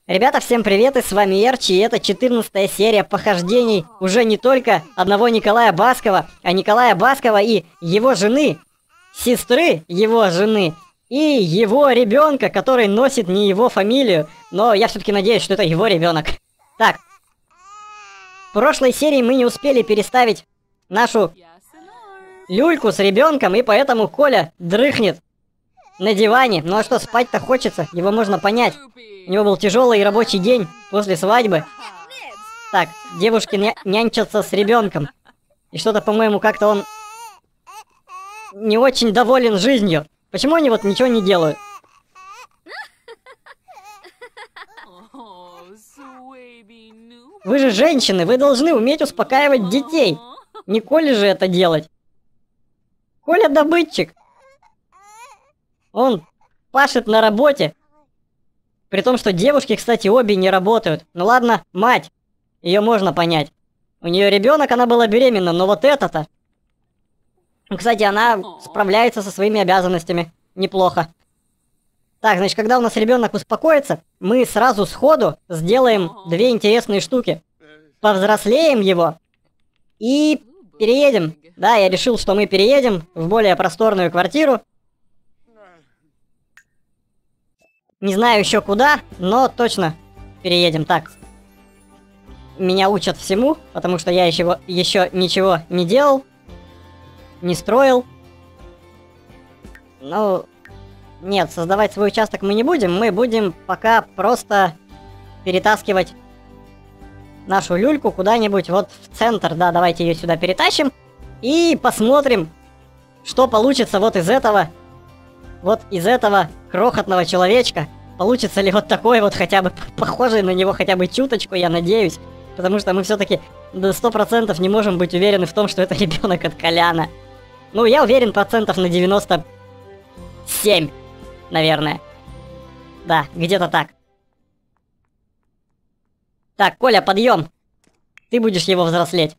Ребята, всем привет, и с вами Эрчи, и это 14-я серия похождений уже не только одного Николая Баскова, а Николая Баскова и его жены, сестры его жены, и его ребенка, который носит не его фамилию, но я все-таки надеюсь, что это его ребенок. Так, в прошлой серии мы не успели переставить нашу люльку с ребенком, и поэтому Коля дрыхнет на диване. Ну а что, спать-то хочется, его можно понять. У него был тяжелый рабочий день после свадьбы. Так, девушки нянчатся с ребенком. И что-то, по-моему, как-то он не очень доволен жизнью. Почему они вот ничего не делают? Вы же женщины, вы должны уметь успокаивать детей. Не Коле же это делать. Коля добытчик. Он пашет на работе. При том, что девушки, кстати, обе не работают. Ну ладно, мать. Ее можно понять. У нее ребенок, она была беременна, но вот это-то... Кстати, она справляется со своими обязанностями. Неплохо. Так, значит, когда у нас ребенок успокоится, мы сразу сходу сделаем две интересные штуки. Повзрослеем его и переедем. Да, я решил, что мы переедем в более просторную квартиру. Не знаю еще куда, но точно переедем. Так. Меня учат всему, потому что я еще ничего не делал. Не строил. Ну, нет, создавать свой участок мы не будем. Мы будем пока просто перетаскивать нашу люльку куда-нибудь вот в центр. Да, давайте ее сюда перетащим. И посмотрим, что получится вот из этого. Вот из этого крохотного человечка. Получится ли вот такой вот хотя бы похожий на него хотя бы чуточку, я надеюсь. Потому что мы все-таки до 100% не можем быть уверены в том, что это ребенок от Коляна. Ну, я уверен процентов на 97, наверное. Да, где-то так. Так, Коля, подъем. Ты будешь его взрослеть.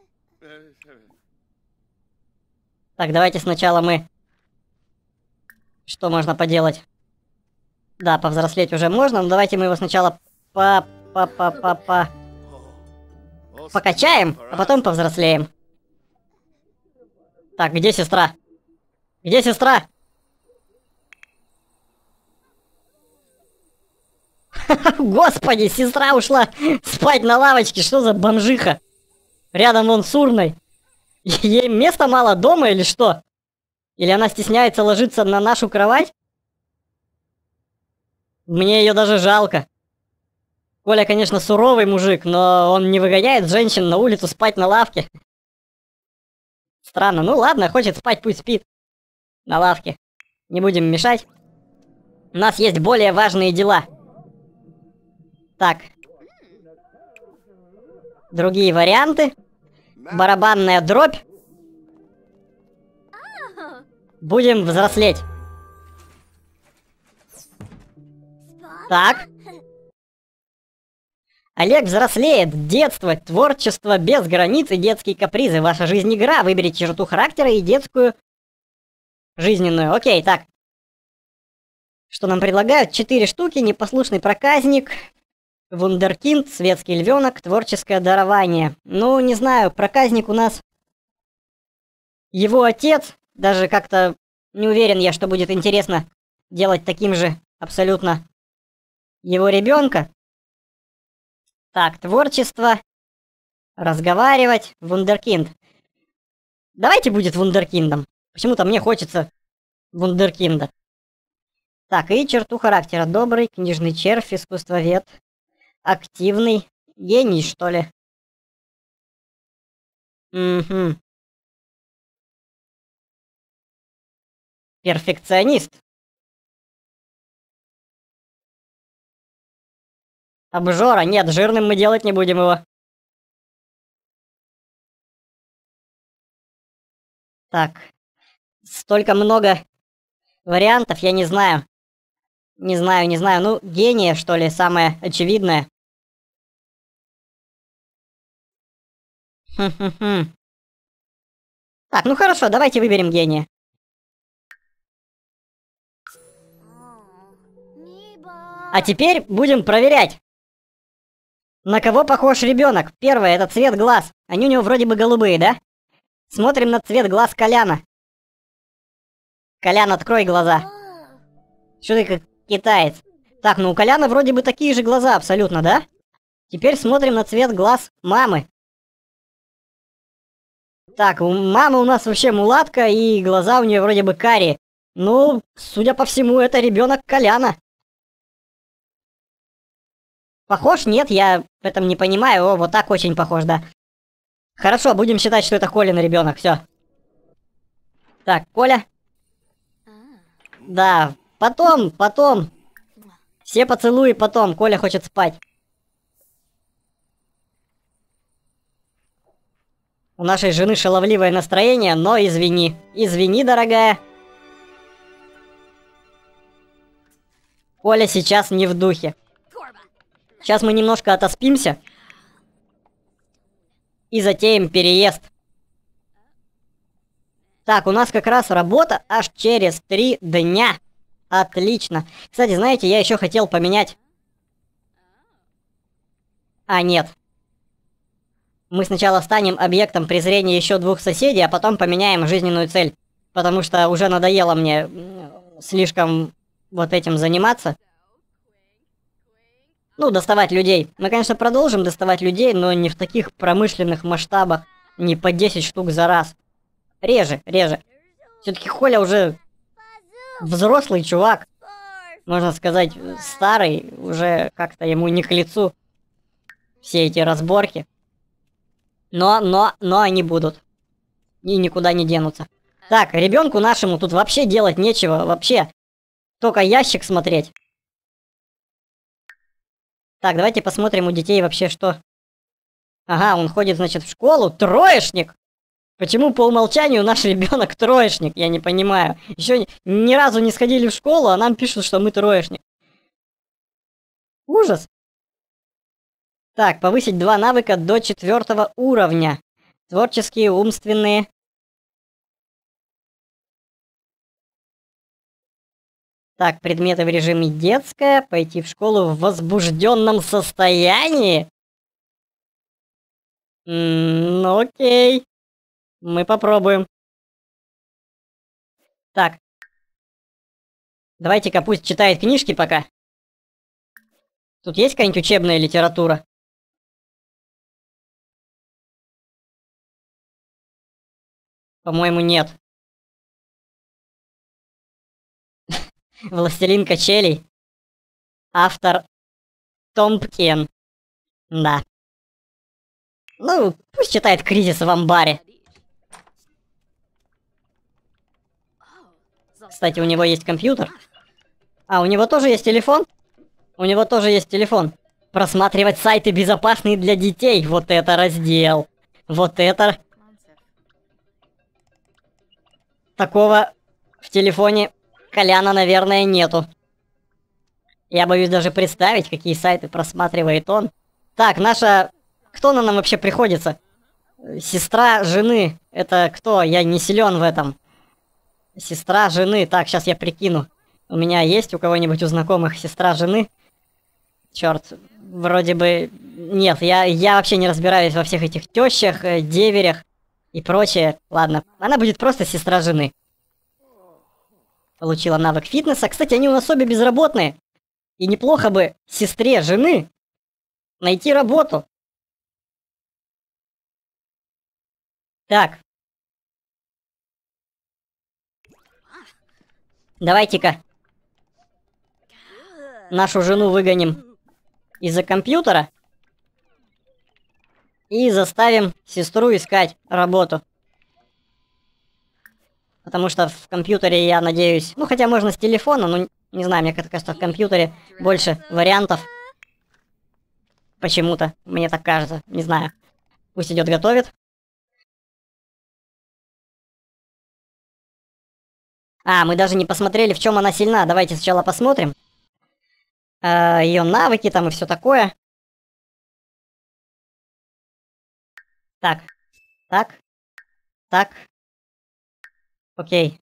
Так, давайте сначала мы... Что можно поделать? Да, повзрослеть уже можно, но давайте мы его сначала покачаем, а потом повзрослеем. Так, где сестра? Где сестра? Господи, сестра ушла спать на лавочке, что за бомжиха? Рядом вон с урной. Ей места мало дома или что? Или она стесняется ложиться на нашу кровать? Мне ее даже жалко. Коля, конечно, суровый мужик, но он не выгоняет женщин на улицу спать на лавке. Странно. Ну ладно, хочет спать, пусть спит. На лавке. Не будем мешать. У нас есть более важные дела. Так. Другие варианты. Барабанная дробь. Будем взрослеть. Так. Олег взрослеет. Детство, творчество без границ и детские капризы. Ваша жизнь игра. Выберите черту характера и детскую жизненную. Окей, так. Что нам предлагают? 4 штуки. Непослушный проказник. Вундеркинд. Светский львенок. Творческое дарование. Ну, не знаю. Проказник у нас... Его отец. Даже как-то не уверен я, что будет интересно делать таким же абсолютно его ребенка. Так, творчество. Разговаривать. Вундеркинд. Давайте будет вундеркиндом. Почему-то мне хочется вундеркинда. Так, и черту характера. Добрый, книжный червь, искусствовед. Активный. Гений, что ли? Угу. Перфекционист. Обжора. Нет, жирным мы делать не будем его. Так. Столько много вариантов, я не знаю. Не знаю. Ну, гения, что ли, самое очевидное. Хм. Так, ну хорошо, давайте выберем гения. А теперь будем проверять. На кого похож ребенок? Первое, это цвет глаз. Они у него вроде бы голубые, да? Смотрим на цвет глаз Коляна. Колян, открой глаза. Что ты как китаец? Так, ну у Коляна вроде бы такие же глаза абсолютно, да? Теперь смотрим на цвет глаз мамы. Так, мама у нас вообще мулатка, и глаза у нее вроде бы карие. Ну, судя по всему, это ребенок Коляна. Похож? Нет, я в этом не понимаю. О, вот так очень похож, да. Хорошо, будем считать, что это Колин ребенок. Все. Так, Коля. Да, потом. Все поцелуи потом. Коля хочет спать. У нашей жены шаловливое настроение, но извини. Извини, дорогая. Коля сейчас не в духе. Сейчас мы немножко отоспимся. И затеем переезд. Так, у нас как раз работа аж через 3 дня. Отлично. Кстати, знаете, я еще хотел поменять... А, нет. Мы сначала станем объектом презрения еще 2 соседей, а потом поменяем жизненную цель. Потому что уже надоело мне слишком вот этим заниматься. Ну, доставать людей. Мы, конечно, продолжим доставать людей, но не в таких промышленных масштабах. Не по 10 штук за раз. Реже. Все-таки Коля уже взрослый чувак. Можно сказать, старый. Уже как-то ему не к лицу все эти разборки. Но они будут. И никуда не денутся. Так, ребенку нашему тут вообще делать нечего. Вообще. Только ящик смотреть. Так, давайте посмотрим у детей вообще что. Ага, он ходит, значит, в школу. Троечник! Почему по умолчанию наш ребенок троечник? Я не понимаю. Еще ни разу не сходили в школу, а нам пишут, что мы троечник. Ужас. Так, повысить 2 навыка до 4 уровня. Творческие, умственные. Так, предметы в режиме детская. Пойти в школу в возбужденном состоянии. Ну окей. Мы попробуем. Так. Давайте-ка пусть читает книжки пока. Тут есть какая-нибудь учебная литература? По-моему, нет. «Властелин качелей». Автор Томпкин. Да. Ну, пусть читает «Кризис в амбаре». Кстати, у него есть компьютер. А, у него тоже есть телефон? У него тоже есть телефон. Просматривать сайты, безопасные для детей. Вот это раздел. Вот это... Такого в телефоне Коляна, наверное, нету. Я боюсь даже представить, какие сайты просматривает он. Так, наша... Кто на нам вообще приходится? Сестра жены. Это кто? Я не силен в этом. Сестра жены. Так, сейчас я прикину. У меня есть у кого-нибудь у знакомых сестра жены? Черт, вроде бы... Нет, я вообще не разбираюсь во всех этих тещах, деверях и прочее. Ладно, она будет просто сестра жены. Получила навык фитнеса. Кстати, они у нас обе безработные. И неплохо бы сестре жены найти работу. Так. Давайте-ка нашу жену выгоним из-за компьютера и заставим сестру искать работу. Потому что в компьютере, я надеюсь... Ну, хотя можно с телефона, но не знаю, мне кажется, в компьютере больше вариантов. Почему-то, мне так кажется, не знаю. Пусть идет готовит. А, мы даже не посмотрели, в чем она сильна. Давайте сначала посмотрим. Ее навыки там и все такое. Так. Окей.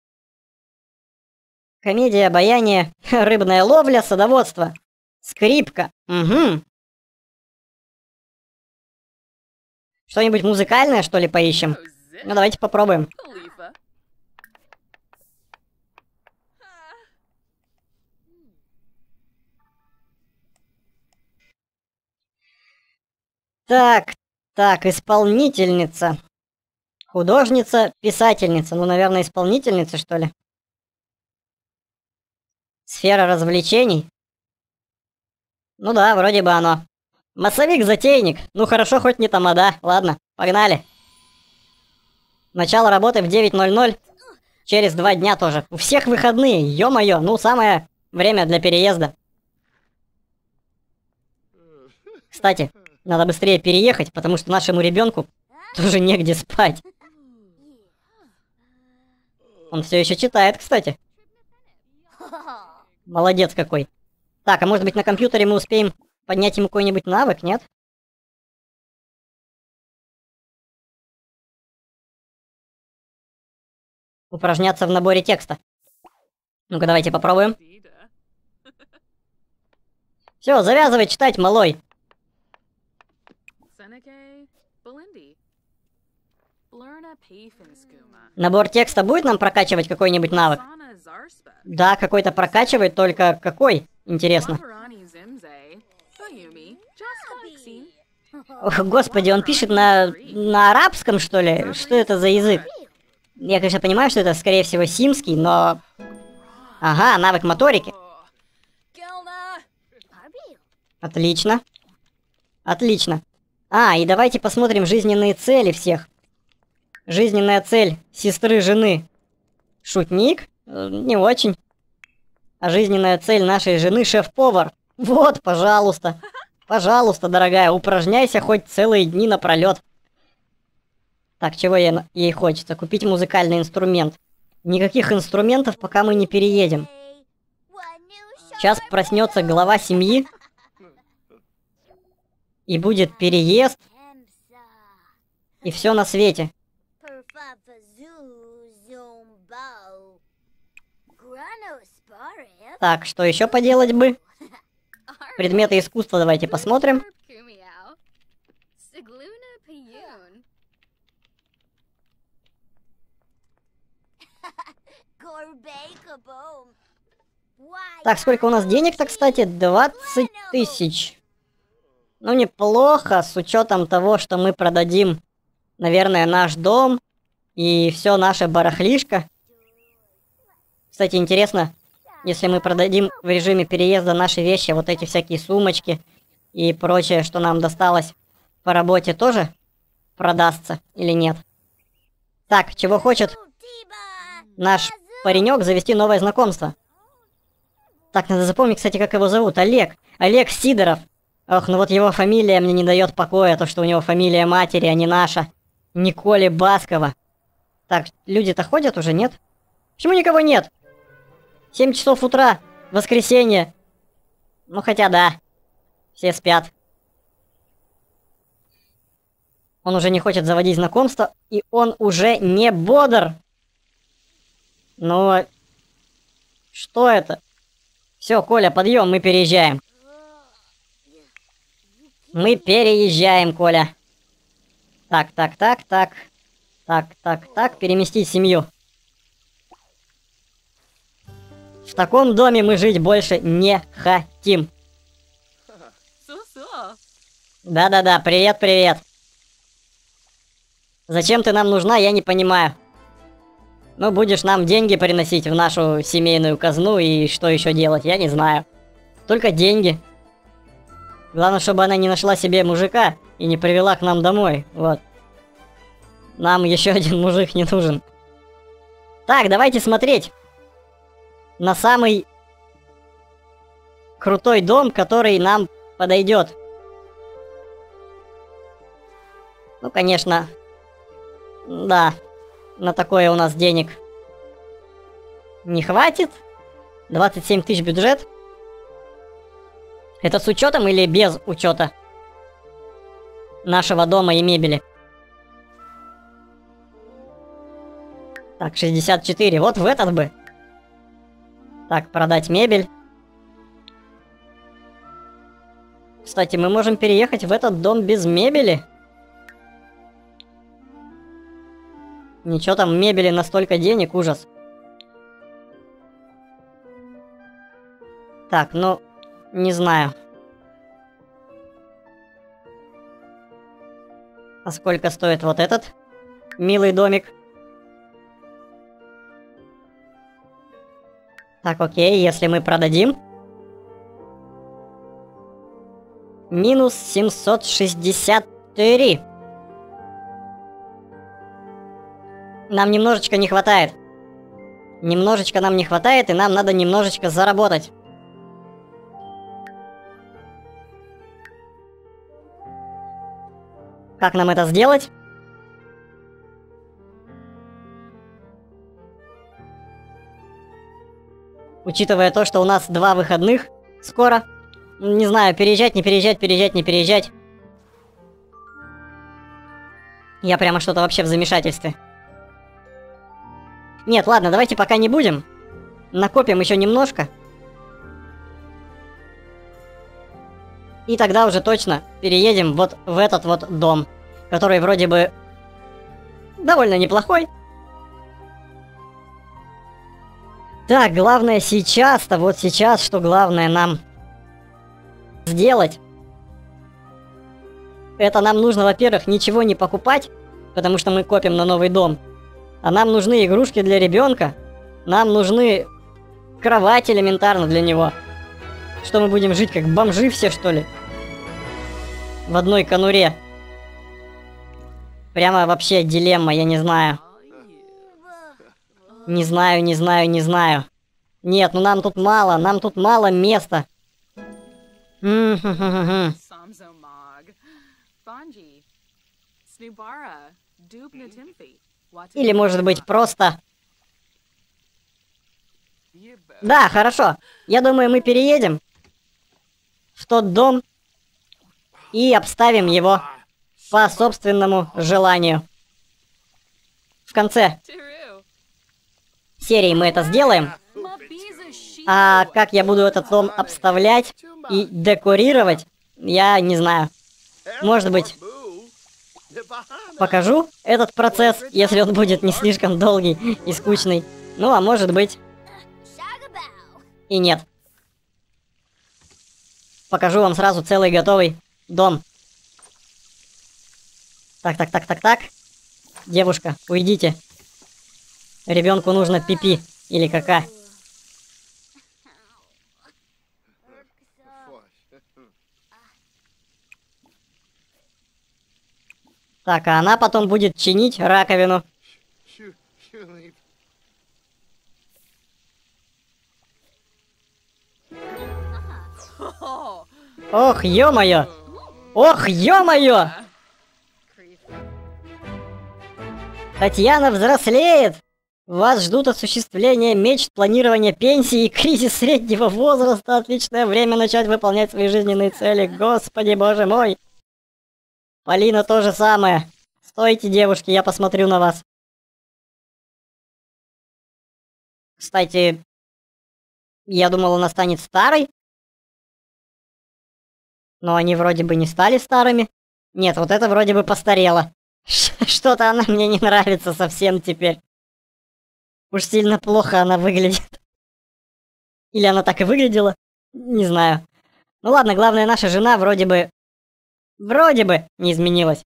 Комедия, обаяние, рыбная ловля, садоводство. Скрипка. Угу. Что-нибудь музыкальное, что ли, поищем? Ну, давайте попробуем. Так, так, исполнительница. Художница, писательница. Ну, наверное, исполнительница, что ли? Сфера развлечений. Ну да, вроде бы оно. Массовик-затейник. Ну хорошо, хоть не тамада. Ладно, погнали. Начало работы в 9:00. Через 2 дня тоже. У всех выходные, ё-моё. Ну, самое время для переезда. Кстати, надо быстрее переехать, потому что нашему ребенку тоже негде спать. Он все еще читает, кстати. Молодец какой. Так, а может быть на компьютере мы успеем поднять ему какой-нибудь навык, нет? Упражняться в наборе текста. Ну-ка, давайте попробуем. Все, завязывай читать, малой. Набор текста будет нам прокачивать какой-нибудь навык? Да, какой-то прокачивает, только какой? Интересно. Ох, господи, он пишет на арабском, что ли? Что это за язык? Я, конечно, понимаю, что это, скорее всего, симский, но... Ага, навык моторики. Отлично. Отлично. А, и давайте посмотрим жизненные цели всех. Жизненная цель сестры жены. Шутник? Не очень. А жизненная цель нашей жены шеф-повар. Вот, пожалуйста. Пожалуйста, дорогая, упражняйся хоть целые дни напролет. Так, чего ей хочется? Купить музыкальный инструмент. Никаких инструментов, пока мы не переедем. Сейчас проснется глава семьи. И будет переезд. И все на свете. Так, что еще поделать бы? Предметы искусства давайте посмотрим. Так, сколько у нас денег-то, кстати? 20 тысяч. Ну, неплохо, с учетом того, что мы продадим, наверное, наш дом и все наше барахлишко. Кстати, интересно, если мы продадим в режиме переезда наши вещи, вот эти всякие сумочки и прочее, что нам досталось по работе, тоже продастся или нет? Так, чего хочет наш паренек? Завести новое знакомство. Так, надо запомнить, кстати, как его зовут. Олег. Олег Сидоров. Ох, ну вот его фамилия мне не дает покоя, то, что у него фамилия матери, а не наша. Николи Баскова. Так, люди-то ходят уже, нет? Почему никого нет? 7 часов утра, воскресенье. Ну, хотя да, все спят. Он уже не хочет заводить знакомство, и он уже не бодр. Ну, что это? Все, Коля, подъем, мы переезжаем. Мы переезжаем, Коля. Так, переместить семью. В таком доме мы жить больше не хотим. Да-да-да, привет. Зачем ты нам нужна, я не понимаю. Ну, будешь нам деньги приносить в нашу семейную казну, и что еще делать, я не знаю. Только деньги. Главное, чтобы она не нашла себе мужика и не привела к нам домой, вот. Нам еще один мужик не нужен. Так, давайте смотреть на самый крутой дом, который нам подойдет. Ну, конечно, да, на такое у нас денег не хватит. 27 тысяч бюджет. Это с учетом или без учета нашего дома и мебели? Так, 64. Вот в этот бы. Так, продать мебель. Кстати, мы можем переехать в этот дом без мебели. Ничего там, мебели настолько денег, ужас. Так, ну, не знаю. А сколько стоит вот этот милый домик? Так, окей, если мы продадим. Минус 763. Нам немножечко не хватает. Немножечко нам не хватает, и нам надо немножечко заработать. Как нам это сделать? Учитывая то, что у нас 2 выходных скоро. Не знаю, переезжать, не переезжать, переезжать, не переезжать. Я прямо что-то вообще в замешательстве. Нет, ладно, давайте пока не будем. Накопим еще немножко. И тогда уже точно переедем вот в этот вот дом, который вроде бы довольно неплохой. Так, главное сейчас-то, вот сейчас, что главное нам сделать. Это нам нужно, во-первых, ничего не покупать, потому что мы копим на новый дом. А нам нужны игрушки для ребенка. Нам нужны кровать элементарно для него. Что мы будем жить как бомжи все, что ли? В одной конуре. Прямо вообще дилемма, я не знаю. Не знаю, не знаю, не знаю. Нет, ну нам тут мало места. Или, может быть, просто... Да, хорошо. Я думаю, мы переедем в тот дом и обставим его по собственному желанию. В конце серии мы это сделаем. А как я буду этот дом обставлять и декорировать, я не знаю. Может быть, покажу этот процесс, если он будет не слишком долгий и скучный. Ну, а может быть, и нет. Покажу вам сразу целый готовый дом. Так. Девушка, уйдите. Ребенку нужно пипи или кака. Так, а она потом будет чинить раковину. Ох, ё-моё! Ох, ё-моё! Татьяна взрослеет! Вас ждут осуществление мечт, планирование пенсии и кризис среднего возраста. Отличное время начать выполнять свои жизненные цели. Господи, боже мой! Полина то же самое. Стойте, девушки, я посмотрю на вас. Кстати, я думал, она станет старой. Но они вроде бы не стали старыми. Нет, вот это вроде бы постарело. Что-то она мне не нравится совсем теперь. Уж сильно плохо она выглядит. Или она так и выглядела. Не знаю. Ну ладно, главное, наша жена вроде бы не изменилась.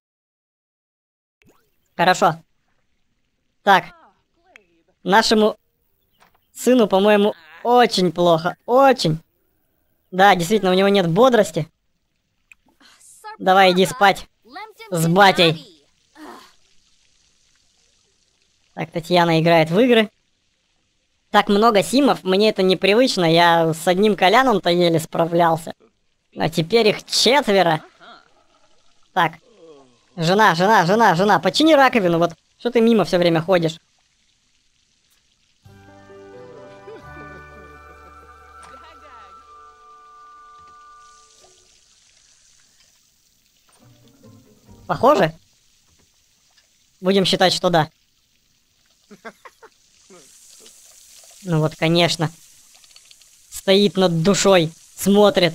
Хорошо. Так. Нашему сыну, по-моему, очень плохо. Очень. Да, действительно, у него нет бодрости. Давай, иди спать с батей. Так, Татьяна играет в игры. Так много симов, мне это непривычно. Я с одним Коляном-то еле справлялся. А теперь их 4. Так. Жена, почини раковину, вот. Что ты мимо все время ходишь? Похоже? Будем считать, что да. Ну вот, конечно. Стоит над душой, смотрит.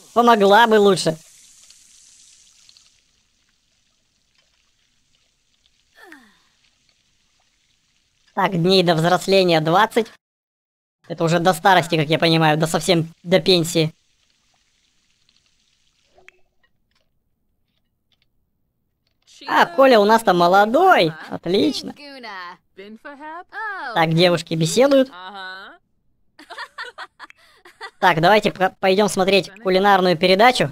Помогла бы лучше. Так, дней до взросления 20. Это уже до старости, как я понимаю, до совсем до пенсии. А, Коля у нас там молодой. Отлично. Так, девушки беседуют. Так, давайте пойдем смотреть кулинарную передачу.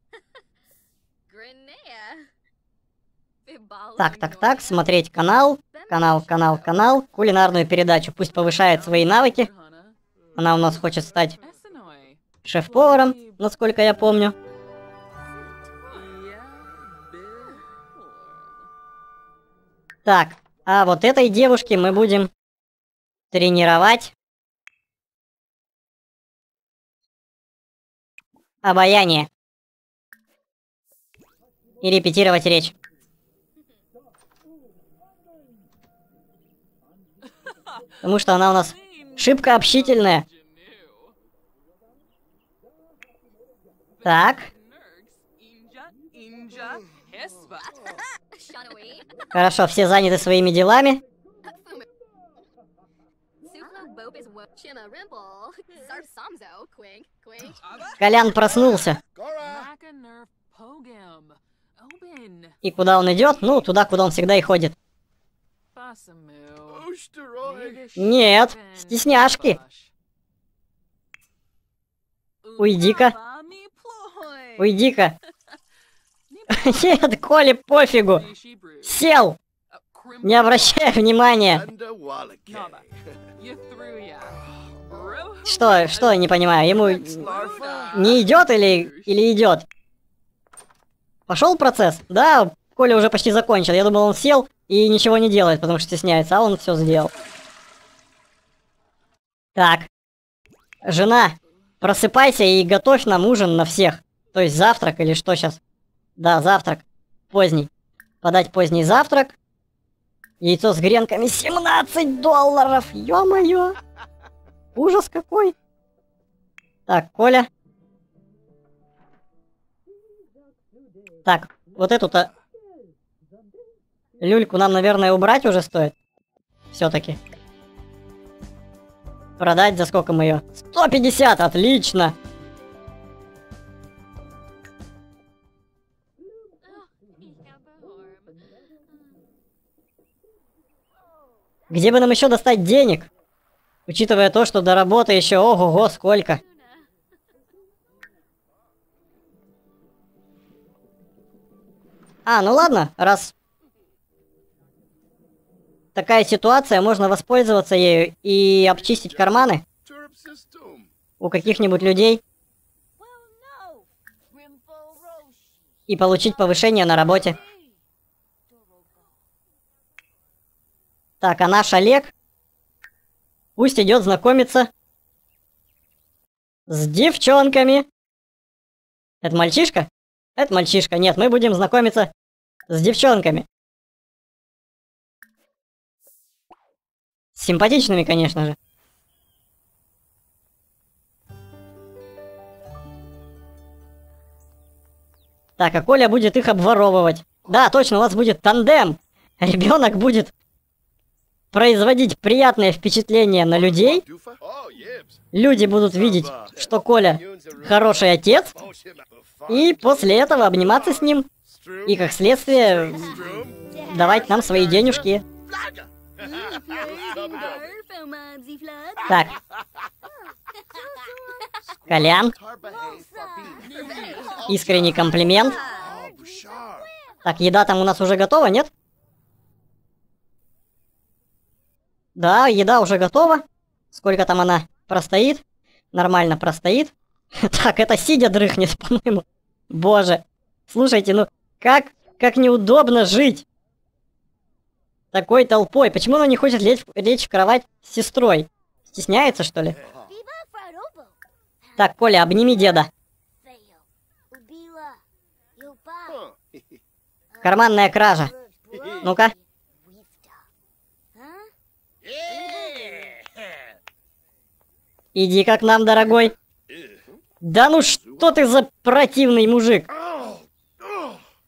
Так, смотреть канал. Канал. Кулинарную передачу. Пусть повышает свои навыки. Она у нас хочет стать шеф-поваром, насколько я помню. Так, а вот этой девушке мы будем тренировать обаяние. И репетировать речь. Потому что она у нас шибко общительная. Так. Хорошо, все заняты своими делами. Колян проснулся. И куда он идет? Ну, туда, куда он всегда и ходит. Нет, стесняшки. Уйди-ка. Уйди-ка. Нет, Коле пофигу. Сел. Не обращай внимания. Что, не понимаю, ему не идет или идет? Пошел процесс? Да, Коля уже почти закончил. Я думал, он сел и ничего не делает, потому что стесняется, а он все сделал. Так. Жена, просыпайся и готовь нам ужин на всех. То есть завтрак или что сейчас? Да, завтрак. Поздний. Подать поздний завтрак. Яйцо с гренками $17. Ё-моё. Ужас какой. Так, Коля. Так, вот эту-то люльку нам, наверное, убрать уже стоит. Все-таки. Продать за сколько мы ее? 150, отлично. Где бы нам еще достать денег? Учитывая то, что до работы еще ого-го сколько. А, ну ладно, раз такая ситуация, можно воспользоваться ею и обчистить карманы у каких-нибудь людей и получить повышение на работе. Так, а наш Олег пусть идет знакомиться с девчонками. Это мальчишка? Это мальчишка. Нет, мы будем знакомиться с девчонками. С симпатичными, конечно же. Так, а Коля будет их обворовывать. Да, точно, у вас будет тандем. Ребенок будет производить приятное впечатление на людей. Люди будут видеть, что Коля хороший отец. И после этого обниматься с ним. И как следствие давать нам свои денежки. Так. Колян. Искренний комплимент. Так, еда там у нас уже готова, нет? Да, еда уже готова. Сколько там она простоит? Нормально простоит. Так, это сидя дрыхнет, по-моему. Боже. Слушайте, ну как неудобно жить такой толпой. Почему она не хочет лечь в кровать с сестрой? Стесняется, что ли? Так, Коля, обними деда. Карманная кража. Ну-ка. Иди как нам, дорогой. Да ну что ты за противный мужик?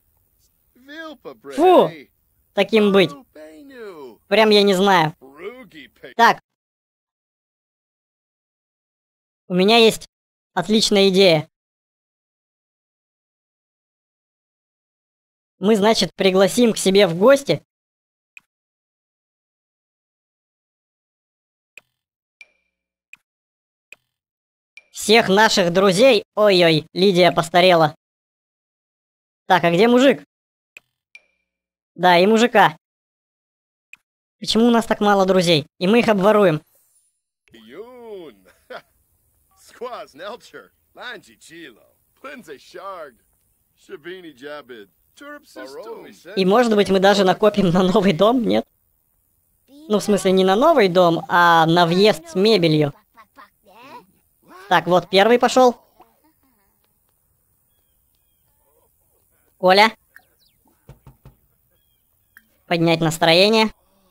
Фу! Таким быть. Прям я не знаю. Так. У меня есть отличная идея. Мы, значит, пригласим к себе в гости всех наших друзей. Ой-ой, Лидия постарела. Так, а где мужик? Да, и мужика. Почему у нас так мало друзей? И мы их обворуем. И может быть мы даже накопим на новый дом, нет? Ну, в смысле, не на новый дом, а на въезд с мебелью. Так, вот первый пошел. Коля. Поднять настроение.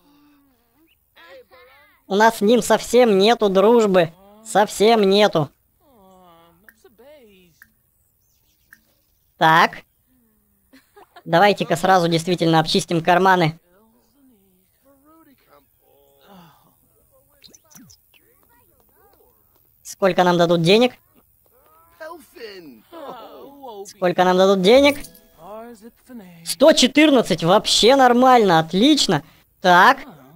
У нас с ним совсем нету дружбы. Совсем нету. Так. Давайте-ка сразу действительно обчистим карманы. Сколько нам дадут денег? Сколько нам дадут денег? 114, вообще нормально, отлично. Так.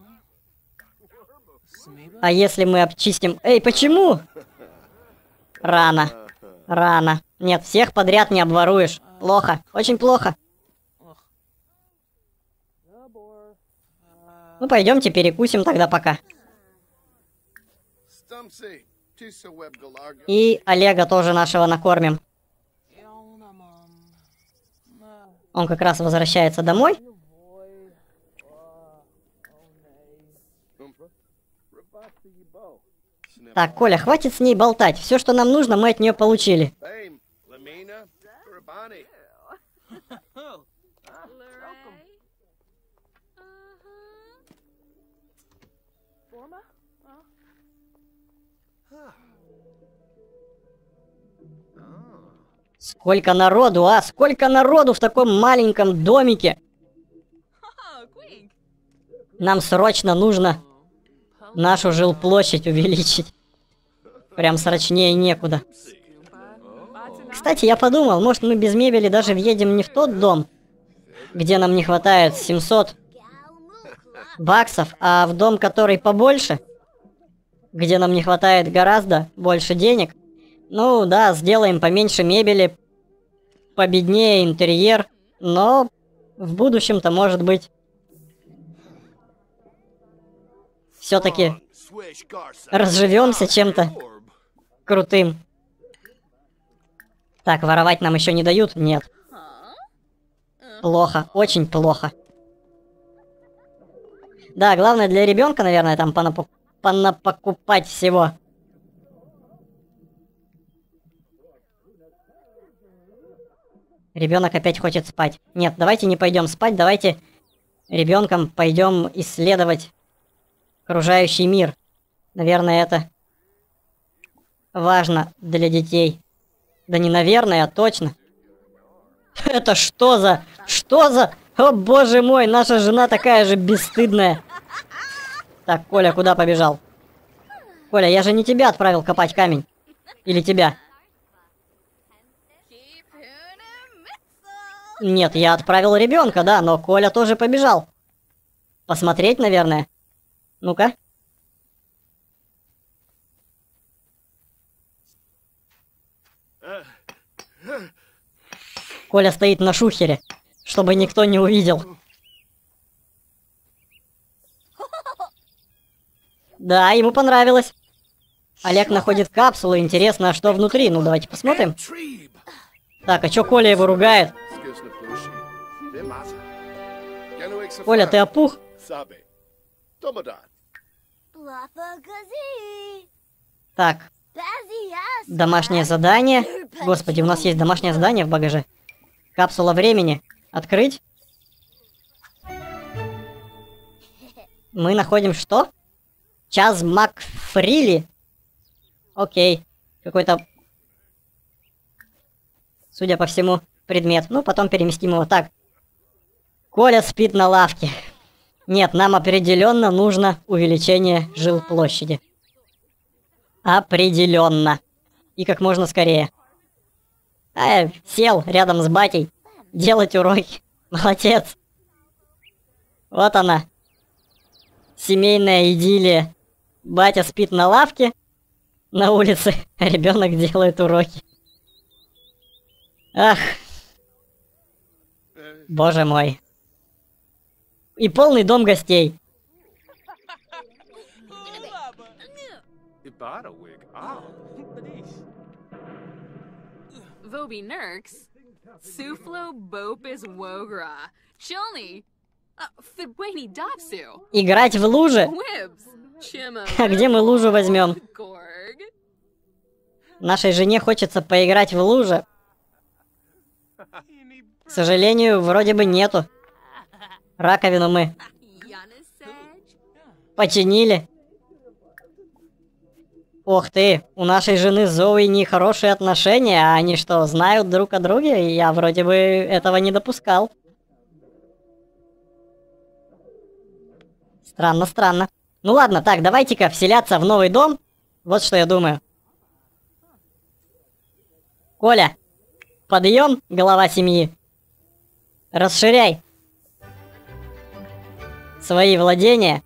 А если мы обчистим... Эй, почему? Рано. Рано. Нет, всех подряд не обворуешь. Плохо, очень плохо. Ну, пойдемте перекусим тогда пока. И Олега тоже нашего накормим. Он как раз возвращается домой. Так, Коля, хватит с ней болтать. Все, что нам нужно, мы от нее получили. Сколько народу, а? Сколько народу в таком маленьком домике? Нам срочно нужно нашу жилплощадь увеличить. Прям срочнее некуда. Кстати, я подумал, может мы без мебели даже въедем не в тот дом, где нам не хватает 700 баксов, а в дом, который побольше, где нам не хватает гораздо больше денег. Ну да, сделаем поменьше мебели, победнее интерьер, но в будущем-то, может быть, все-таки разживемся чем-то крутым. Так, воровать нам еще не дают? Нет. Плохо, очень плохо. Да, главное для ребенка, наверное, там понапокупать всего. Ребенок опять хочет спать. Нет, давайте не пойдем спать, давайте ребенком пойдем исследовать окружающий мир. Наверное, это важно для детей. Да не наверное, а точно. Это что за... Что за... О, боже мой, наша жена такая же бесстыдная. Так, Коля куда побежал? Коля, я же не тебя отправил копать камень. Или тебя? Нет, я отправил ребенка, да, но Коля тоже побежал. Посмотреть, наверное. Ну-ка. Коля стоит на шухере, чтобы никто не увидел. Да, ему понравилось. Олег находит капсулу, интересно, а что внутри? Ну, давайте посмотрим. Так, а чё Коля его ругает? Коля, ты опух? Так. Домашнее задание. Господи, у нас есть домашнее задание в багаже. Капсула времени. Открыть. Мы находим что? Час Макфрили. Окей. Какой-то, судя по всему, предмет. Ну, потом переместим его. Так. Коля спит на лавке. Нет, нам определенно нужно увеличение жилплощади. Определенно. И как можно скорее. Сел рядом с батей. Делать уроки. Молодец. Вот она. Семейная идиллия. Батя спит на лавке на улице, а ребенок делает уроки. Ах. Боже мой. И полный дом гостей. Voby Nurks, Suflo Bopis Wogra, Chilni, Fidwani Dopsu, Играть в луже? Wibs, Chimo, А где мы лужу возьмем? Gorg, Нашей жене хочется поиграть в луже. К сожалению, вроде бы нету. Раковину мы Yanisage, починили. Ох ты, у нашей жены с Зоей нехорошие отношения, а они что, знают друг о друге? Я вроде бы этого не допускал. Странно, странно. Ну ладно, так, давайте-ка вселяться в новый дом. Вот что я думаю. Коля, подъем, глава семьи. Расширяй свои владения.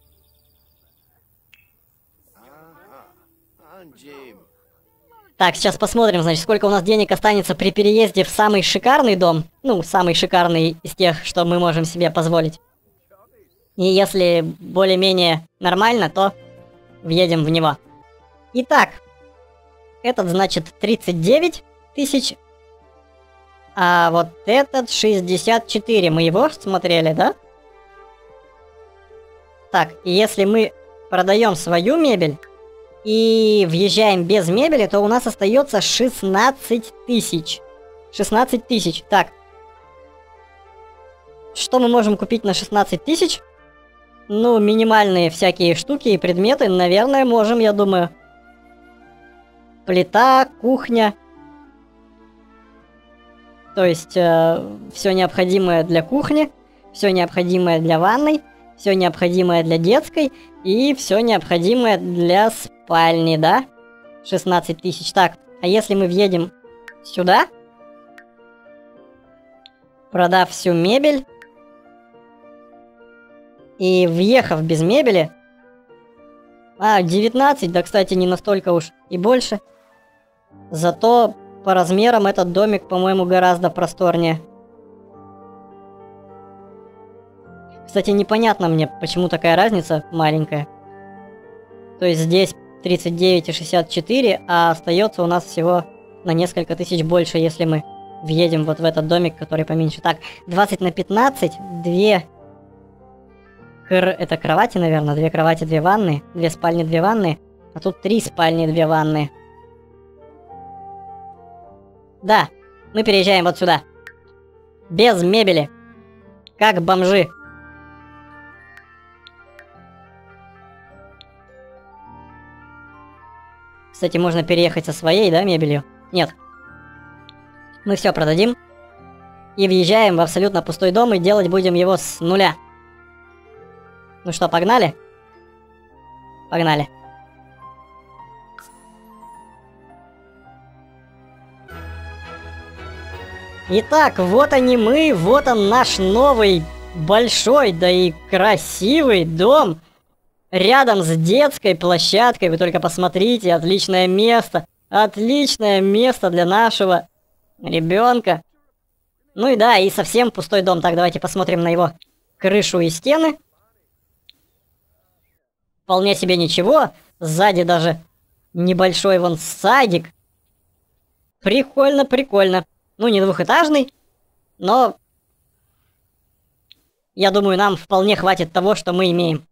Так, сейчас посмотрим, значит, сколько у нас денег останется при переезде в самый шикарный дом. Ну, самый шикарный из тех, что мы можем себе позволить. И если более-менее нормально, то въедем в него. Итак, этот, значит, 39 тысяч. А вот этот 64. Мы его смотрели, да? Так, и если мы продаем свою мебель и въезжаем без мебели, то у нас остается 16 тысяч. 16 тысяч. Так. Что мы можем купить на 16 тысяч? Ну, минимальные всякие штуки и предметы, наверное, можем, я думаю. Плита, кухня. То есть, все необходимое для кухни, все необходимое для ванной, все необходимое для детской и все необходимое для спальни, да? 16 тысяч. Так, а если мы въедем сюда, продав всю мебель и въехав без мебели... 19, да, кстати, не настолько уж и больше. Зато по размерам этот домик, по-моему, гораздо просторнее. Кстати, непонятно мне, почему такая разница маленькая. То есть здесь 39,64, а остается у нас всего на несколько тысяч больше, если мы въедем вот в этот домик, который поменьше. Так, 20 на 15, 2... Это кровати, наверное, 2 кровати, 2 ванны, 2 спальни, 2 ванны, а тут 3 спальни, 2 ванны. Да, мы переезжаем вот сюда. Без мебели. Как бомжи. Кстати, можно переехать со своей, да, мебелью? Нет. Мы все продадим. И въезжаем в абсолютно пустой дом и делать будем его с нуля. Ну что, погнали? Погнали. Итак, вот они мы, вот он наш новый, большой, да и красивый дом. Рядом с детской площадкой, вы только посмотрите, отличное место. Отличное место для нашего ребенка. Ну и да, и совсем пустой дом. Так, давайте посмотрим на его крышу и стены. Вполне себе ничего. Сзади даже небольшой вон садик. Прикольно, прикольно. Ну, не двухэтажный, но я думаю, нам вполне хватит того, что мы имеем.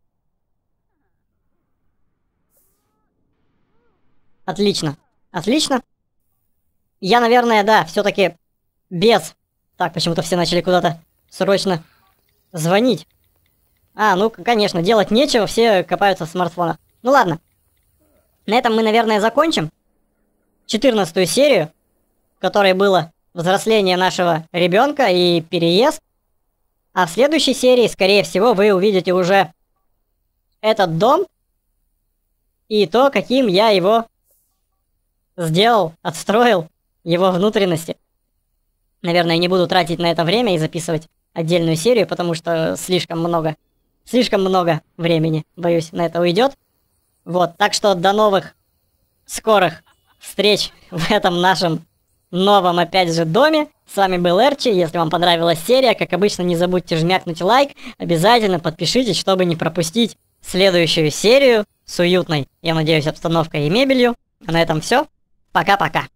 Отлично, отлично. Я, наверное, да, все-таки без... Так, почему-то все начали куда-то срочно звонить. Ну, конечно, делать нечего, все копаются в смартфонах. Ну ладно. На этом мы, наверное, закончим 14-ю серию, в которой было взросление нашего ребенка и переезд. А в следующей серии, скорее всего, вы увидите уже этот дом и то, каким я его сделал, отстроил, его внутренности. Наверное, не буду тратить на это время и записывать отдельную серию, потому что слишком много времени, боюсь, на это уйдет. Вот, так что до новых скорых встреч в этом нашем новом, опять же, доме. С вами был Эрчи. Если вам понравилась серия, как обычно, не забудьте жмякнуть лайк. Обязательно подпишитесь, чтобы не пропустить следующую серию с уютной, я надеюсь, обстановкой и мебелью. А на этом все. Пока-пока.